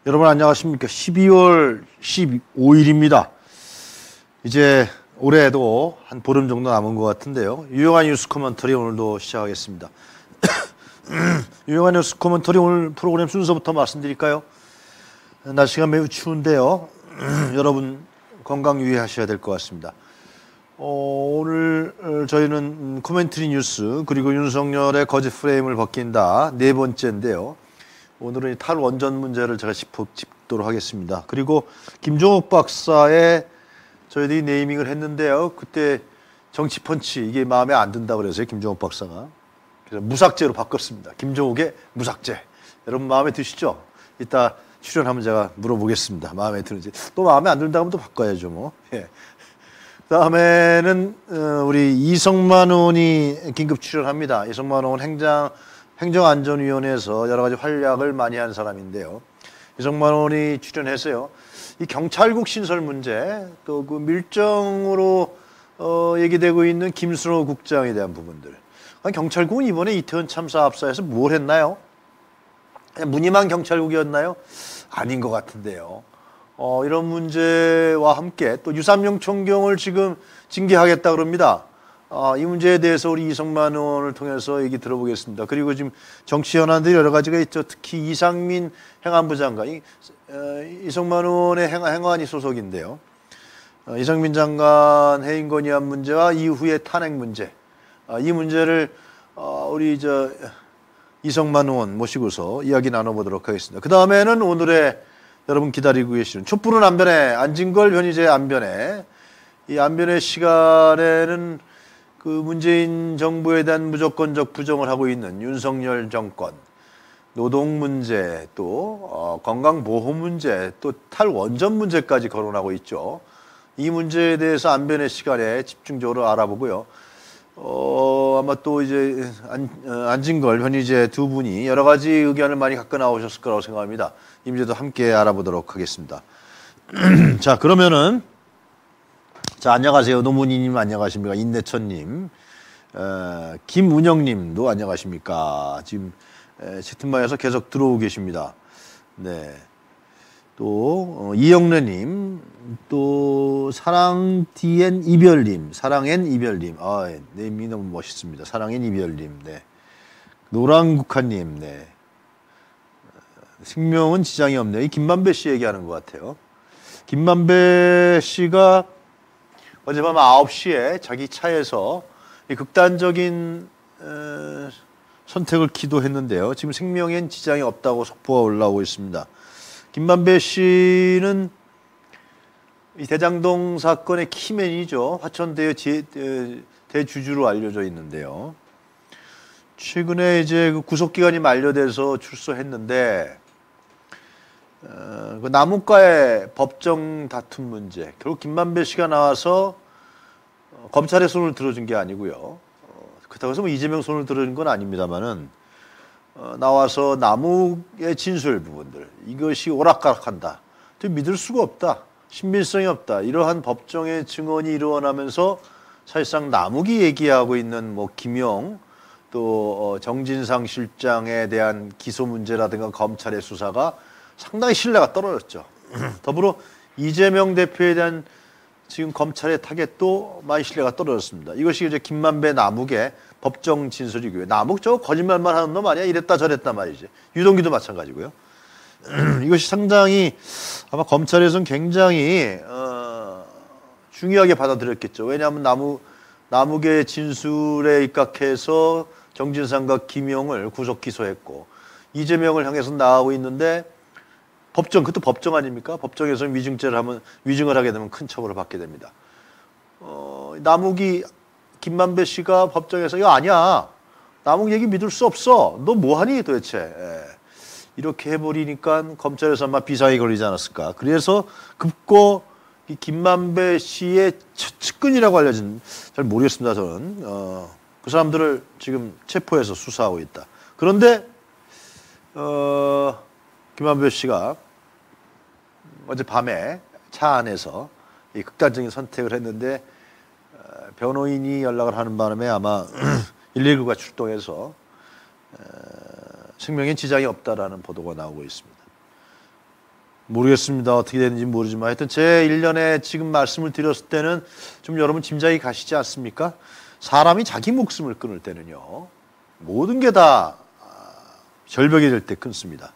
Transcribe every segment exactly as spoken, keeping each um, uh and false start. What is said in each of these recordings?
여러분 안녕하십니까. 십이월 십오일입니다. 이제 올해도 한 보름 정도 남은 것 같은데요. 유용한 뉴스 코멘터리 오늘도 시작하겠습니다. 유용한 뉴스 코멘터리 오늘 프로그램 순서부터 말씀드릴까요? 날씨가 매우 추운데요. 여러분 건강 유의하셔야 될 것 같습니다. 어, 오늘 저희는 코멘터리 뉴스 그리고 윤석열의 거짓 프레임을 벗긴다 네 번째인데요. 오늘은 탈원전 문제를 제가 짚도록 하겠습니다. 그리고 김종욱 박사의 저희들이 네이밍을 했는데요. 그때 정치펀치 이게 마음에 안 든다고 그래서요. 김종욱 박사가. 그래서 무삭제로 바꿨습니다. 김종욱의 무삭제. 여러분 마음에 드시죠? 이따 출연하면 제가 물어보겠습니다. 마음에 드는지. 또 마음에 안 든다면 또 바꿔야죠 뭐. 예. 다음에는 우리 이성만 의원이 긴급 출연합니다. 이성만 의원 행장 행정안전위원회에서 여러 가지 활약을 많이 한 사람인데요. 이성만 의원이 출연해서요. 이 경찰국 신설 문제, 또 그 밀정으로 어, 얘기되고 있는 김순호 국장에 대한 부분들. 아니, 경찰국은 이번에 이태원 참사 압사에서 뭘 했나요? 무늬만 경찰국이었나요? 아닌 것 같은데요. 어, 이런 문제와 함께 또 유삼룡 총경을 지금 징계하겠다 그럽니다. 어, 이 문제에 대해서 우리 이성만 의원을 통해서 얘기 들어보겠습니다. 그리고 지금 정치 현안들이 여러 가지가 있죠. 특히 이상민 행안부 장관, 이, 어, 이성만 의원의 행, 행안위 소속인데요. 어, 이상민 장관 해임 건의안 문제와 이후의 탄핵 문제, 어, 이 문제를 어, 우리 저 이성만 의원 모시고서 이야기 나눠보도록 하겠습니다. 그 다음에는 오늘의 여러분 기다리고 계시는 촛불은 안변에 안진걸 변희재 안변에 이 안변의 시간에는 그 문재인 정부에 대한 무조건적 부정을 하고 있는 윤석열 정권, 노동 문제, 또 어, 건강보호 문제, 또 탈원전 문제까지 거론하고 있죠. 이 문제에 대해서 안변의 시간에 집중적으로 알아보고요. 어, 아마 또 이제 안, 어, 안진걸, 변희재 두 분이 여러 가지 의견을 많이 갖고 나오셨을 거라고 생각합니다. 이 문제도 함께 알아보도록 하겠습니다. 자, 그러면은 자, 안녕하세요. 노문희님 안녕하십니까. 인내천님, 어, 김운영님도 안녕하십니까. 지금 에, 채팅방에서 계속 들어오고 계십니다. 네. 또 어, 이영래님, 또 사랑디엔 이별님, 사랑엔 이별님, 아, 네임이 너무 멋있습니다. 사랑엔 이별님, 네. 노랑국화님, 네. 생명은 지장이 없네요. 이 김만배 씨 얘기하는 것 같아요. 김만배 씨가 어젯밤 아홉 시에 자기 차에서 이 극단적인 에, 선택을 기도했는데요. 지금 생명엔 지장이 없다고 속보가 올라오고 있습니다. 김만배 씨는 이 대장동 사건의 키맨이죠. 화천대유 대주주로 알려져 있는데요. 최근에 이제 그 구속기간이 만료돼서 출소했는데 어, 그 나무가의 법정 다툼 문제, 결국 김만배 씨가 나와서 어, 검찰의 손을 들어준 게 아니고요. 어, 그렇다고 해서 뭐 이재명 손을 들어준 건 아닙니다만은 어, 나와서 나무의 진술 부분들, 이것이 오락가락한다, 또 믿을 수가 없다, 신빙성이 없다, 이러한 법정의 증언이 일어나면서 사실상 나무기 얘기하고 있는 뭐 김용, 또 어, 정진상 실장에 대한 기소 문제라든가 검찰의 수사가 상당히 신뢰가 떨어졌죠. 더불어 이재명 대표에 대한 지금 검찰의 타겟도 많이 신뢰가 떨어졌습니다. 이것이 이제 김만배 나묵의 법정 진술이고요. 나묵 저거 거짓말만 하는 놈 아니야? 이랬다 저랬다 말이지. 유동규도 마찬가지고요. 이것이 상당히 아마 검찰에서는 굉장히 어, 중요하게 받아들였겠죠. 왜냐하면 나무, 나묵의 진술에 입각해서 정진상과 김용을 구속 기소했고 이재명을 향해서 나가고 있는데 법정, 그것도 법정 아닙니까? 법정에서 위증죄를 하면, 위증을 하게 되면 큰 처벌을 받게 됩니다. 어, 나묵이, 김만배 씨가 법정에서, 이거 아니야. 나묵 얘기 믿을 수 없어. 너 뭐하니 도대체. 예. 이렇게 해버리니까 검찰에서 아마 비상이 걸리지 않았을까. 그래서 급고 이 김만배 씨의 측근이라고 알려진, 잘 모르겠습니다, 저는. 어, 그 사람들을 지금 체포해서 수사하고 있다. 그런데, 어, 김만배 씨가 어젯밤에 차 안에서 이 극단적인 선택을 했는데 변호인이 연락을 하는 바람에 아마 일일구가 출동해서 생명에 지장이 없다라는 보도가 나오고 있습니다. 모르겠습니다. 어떻게 되는지 모르지만 하여튼 제 일련에 지금 말씀을 드렸을 때는 좀 여러분 짐작이 가시지 않습니까? 사람이 자기 목숨을 끊을 때는요. 모든 게 다 절벽이 될 때 끊습니다.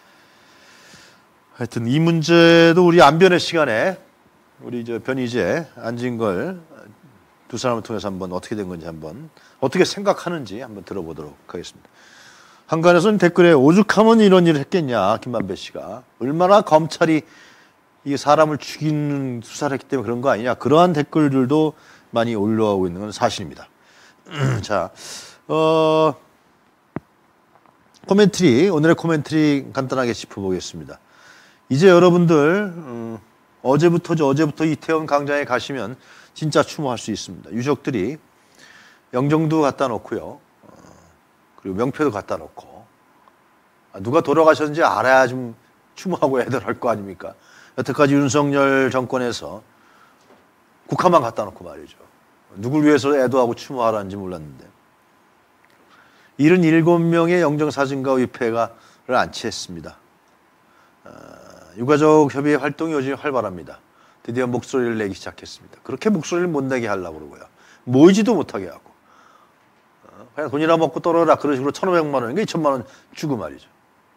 하여튼 이 문제도 우리 안변의 시간에 우리 저 변희재, 안진걸 두 사람을 통해서 한번 어떻게 된 건지 한번 어떻게 생각하는지 한번 들어보도록 하겠습니다. 한간에서는 댓글에 오죽하면 이런 일을 했겠냐 김만배 씨가 얼마나 검찰이 이 사람을 죽이는 수사를 했기 때문에 그런 거 아니냐 그러한 댓글들도 많이 올라오고 있는 건 사실입니다. 자, 어, 코멘트리 오늘의 코멘트리 간단하게 짚어보겠습니다. 이제 여러분들 음, 어제부터죠 어제부터 이태원 광장에 가시면 진짜 추모할 수 있습니다. 유족들이 영정도 갖다 놓고요. 그리고 명패도 갖다 놓고 누가 돌아가셨는지 알아야 좀 추모하고 애들할 거 아닙니까? 여태까지 윤석열 정권에서 국화만 갖다 놓고 말이죠. 누굴 위해서 애도하고 추모하라는지 몰랐는데 칠십칠 명의 영정사진가 위패가를 안치했습니다. 유가족 협의회 활동이 요즘 활발합니다. 드디어 목소리를 내기 시작했습니다. 그렇게 목소리를 못 내게 하려고 그러고요. 모이지도 못하게 하고 그냥 돈이나 먹고 떨어라 그런 식으로 천오백만 원인가 이천만 원 주고 말이죠.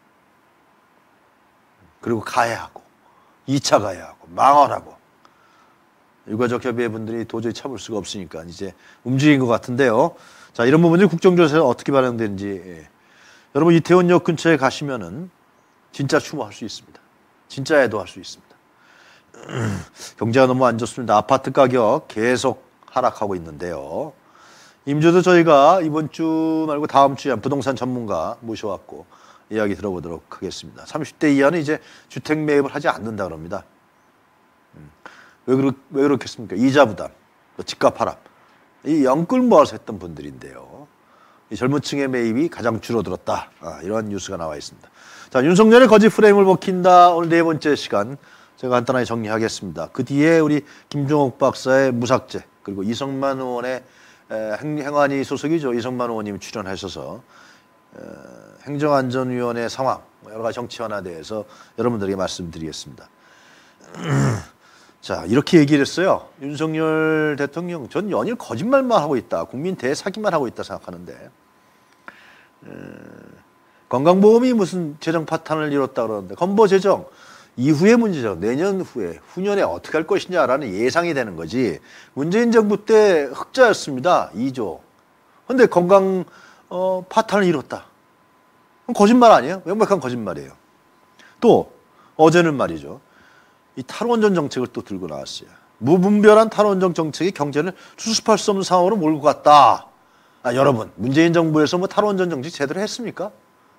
그리고 가해하고 이 차 가해하고 망언하고 유가족 협의회 분들이 도저히 참을 수가 없으니까 이제 움직인 것 같은데요. 자, 이런 부분들이 국정조사에 어떻게 반영되는지 예. 여러분 이태원역 근처에 가시면은 진짜 추모할 수 있습니다. 진짜 애도할 수 있습니다. 경제가 너무 안 좋습니다. 아파트 가격 계속 하락하고 있는데요. 임주도 저희가 이번 주 말고 다음 주에 부동산 전문가 모셔왔고 이야기 들어보도록 하겠습니다. 삼십 대 이하는 이제 주택 매입을 하지 않는다 그럽니다. 왜, 그렇, 왜 그렇겠습니까? 이자 부담, 집값 하락. 이 영끌 모아서 했던 분들인데요. 이 젊은 층의 매입이 가장 줄어들었다. 아, 이런 뉴스가 나와 있습니다. 자, 윤석열의 거짓 프레임을 먹힌다. 오늘 네 번째 시간 제가 간단하게 정리하겠습니다. 그 뒤에 우리 김종옥 박사의 무삭제 그리고 이성만 의원의 행, 행안위 소속이죠. 이성만 의원님이 출연하셔서 에, 행정안전위원회 상황 여러 가지 정치 현안에 대해서 여러분들에게 말씀드리겠습니다. 자, 이렇게 얘기를 했어요. 윤석열 대통령 전 연일 거짓말만 하고 있다. 국민 대사기만 하고 있다 생각하는데 에, 건강보험이 무슨 재정 파탄을 이뤘다 그러는데 건보 재정 이후의 문제죠. 내년 후에 후년에 어떻게 할 것이냐라는 예상이 되는 거지. 문재인 정부 때 흑자였습니다. 이조. 그런데 건강 어, 파탄을 이뤘다. 그럼 거짓말 아니에요? 명백한 거짓말이에요. 또 어제는 말이죠. 이 탈원전 정책을 또 들고 나왔어요. 무분별한 탈원전 정책이 경제를 수습할 수 없는 상황으로 몰고 갔다. 아, 여러분 문재인 정부에서 뭐 탈원전 정책 제대로 했습니까?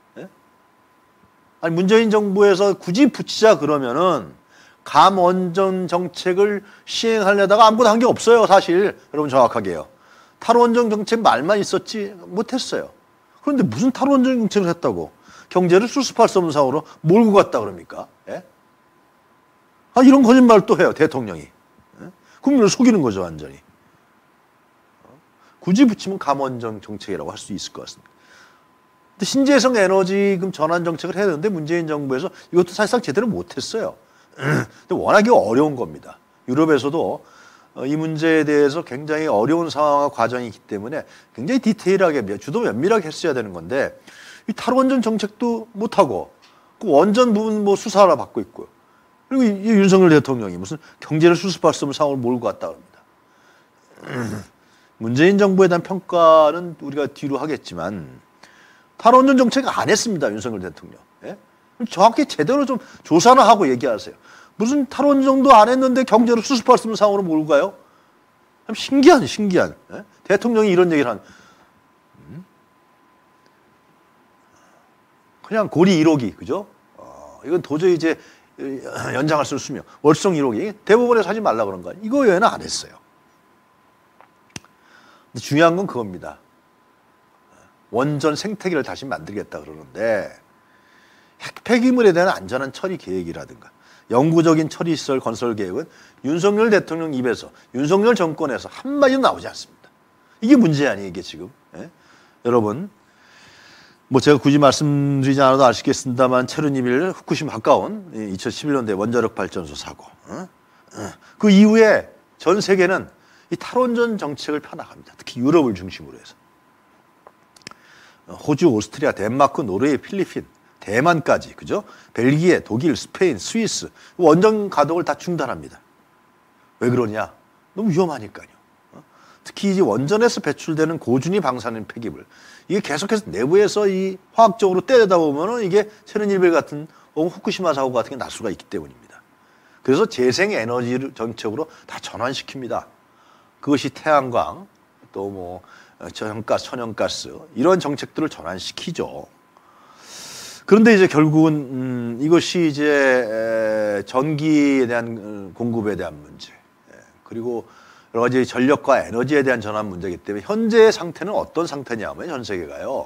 아니 문재인 정부에서 굳이 붙이자 그러면은 감원전 정책을 시행하려다가 아무것도 한 게 없어요. 사실 여러분 정확하게요. 탈원전 정책 말만 있었지 못했어요. 그런데 무슨 탈원전 정책을 했다고 경제를 수습할 수 없는 상황으로 몰고 갔다 그럽니까? 예? 아 이런 거짓말을 또 해요. 대통령이. 예? 국민을 속이는 거죠 완전히. 굳이 붙이면 감원전 정책이라고 할 수 있을 것 같습니다. 신재생 에너지금 전환 정책을 해야 되는데 문재인 정부에서 이것도 사실상 제대로 못했어요. 근데 워낙에 어려운 겁니다. 유럽에서도 이 문제에 대해서 굉장히 어려운 상황과 과정이기 때문에 굉장히 디테일하게 주도 면밀하게 했어야 되는 건데 이 탈원전 정책도 못하고 그 원전 부분 뭐 수사하라 받고 있고요. 그리고 이 윤석열 대통령이 무슨 경제를 수습할 수 없는 상황을 몰고 갔다 합니다. 문재인 정부에 대한 평가는 우리가 뒤로 하겠지만 탈원전 정책 안 했습니다. 윤석열 대통령. 예? 정확히 제대로 좀 조사나 하고 얘기하세요. 무슨 탈원전도 안 했는데 경제를 수습할 수 있는 상황으로 몰고 가요? 참 신기한 신기한. 예? 대통령이 이런 얘기를 한. 음? 그냥 고리 일억이 그죠? 어, 이건 도저히 이제 연장할 수 없으며 월성 일억이 대법원에서 하지 말라 그런 거 아니에요? 이거 외에는 안 했어요. 근데 중요한 건 그겁니다. 원전 생태계를 다시 만들겠다 그러는데 핵 폐기물에 대한 안전한 처리 계획이라든가 영구적인 처리시설 건설 계획은 윤석열 대통령 입에서 윤석열 정권에서 한마디도 나오지 않습니다. 이게 문제 아니에요 이게 지금. 예? 여러분 뭐 제가 굳이 말씀드리지 않아도 아시겠습니다만 체르노빌 후쿠시마 가까운 이천십일 년도에 원자력 발전소 사고. 어? 어. 그 이후에 전 세계는 이 탈원전 정책을 펴나갑니다. 특히 유럽을 중심으로 해서. 호주, 오스트리아, 덴마크, 노르웨이, 필리핀, 대만까지, 그죠? 벨기에, 독일, 스페인, 스위스 원전 가동을 다 중단합니다. 왜 그러냐? 너무 위험하니까요. 특히 이제 원전에서 배출되는 고준위 방사능 폐기물, 이게 계속해서 내부에서 이 화학적으로 때리다 보면은 이게 체르노빌 같은 혹은 후쿠시마 사고 같은 게 날 수가 있기 때문입니다. 그래서 재생 에너지 정책으로 다 전환시킵니다. 그것이 태양광, 또 뭐 저연가스, 천연가스 이런 정책들을 전환시키죠. 그런데 이제 결국은 음, 이것이 이제 전기에 대한 공급에 대한 문제, 그리고 여러 가지 전력과 에너지에 대한 전환 문제이기 때문에 현재의 상태는 어떤 상태냐면 전 세계가요.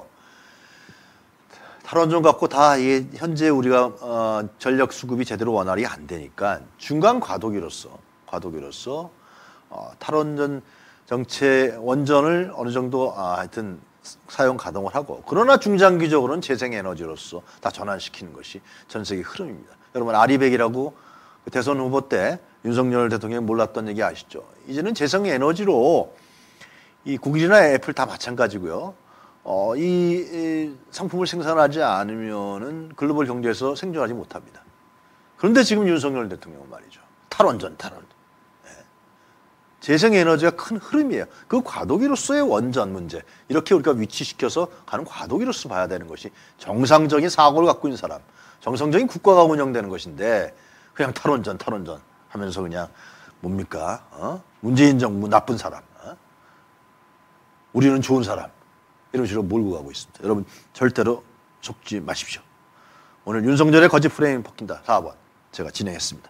탈원전 갖고 다 이게 현재 우리가 어, 전력 수급이 제대로 원활히 안 되니까 중간 과도기로서 과도기로서 어, 탈원전 정체 원전을 어느 정도 아, 하여튼 사용 가동을 하고, 그러나 중장기적으로는 재생에너지로서 다 전환시키는 것이 전 세계 흐름입니다. 여러분 아리백이라고 대선 후보 때 윤석열 대통령이 몰랐던 얘기 아시죠? 이제는 재생에너지로 이 구글이나 애플 다 마찬가지고요. 어, 이, 이 상품을 생산하지 않으면은 글로벌 경제에서 생존하지 못합니다. 그런데 지금 윤석열 대통령은 말이죠. 탈원전, 탈원전. 네. 재생에너지가 큰 흐름이에요. 그 과도기로서의 원전 문제, 이렇게 우리가 위치시켜서 가는 과도기로서 봐야 되는 것이 정상적인 사고를 갖고 있는 사람, 정상적인 국가가 운영되는 것인데 그냥 탈원전, 탈원전 하면서 그냥 뭡니까? 어? 문재인 정부 나쁜 사람, 어? 우리는 좋은 사람, 이런 식으로 몰고 가고 있습니다. 여러분 절대로 속지 마십시오. 오늘 윤석열의 거짓 프레임 벗긴다 사 번 제가 진행했습니다.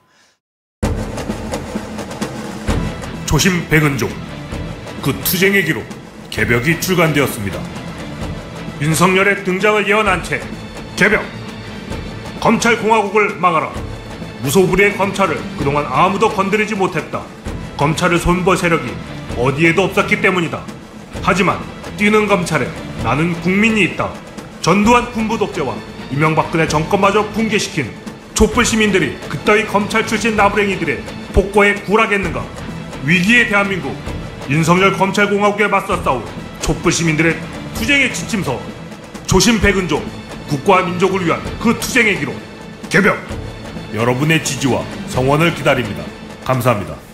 초심 백은종, 그 투쟁의 기록 개벽이 출간되었습니다. 윤석열의 등장을 예언한 채 개벽! 검찰공화국을 막아라! 무소불위의 검찰을 그동안 아무도 건드리지 못했다. 검찰을 손볼 세력이 어디에도 없었기 때문이다. 하지만 뛰는 검찰에 나는 국민이 있다. 전두환 군부 독재와 이명박근혜 정권마저 붕괴시킨 촛불 시민들이 그따위 검찰 출신 나부랭이들의 폭거에 굴하겠는가? 위기의 대한민국, 윤석열 검찰공화국에 맞서 싸울 촛불 시민들의 투쟁의 지침서, 초심 백은종, 국가와 민족을 위한 그 투쟁의 기록 개벽! 여러분의 지지와 성원을 기다립니다. 감사합니다.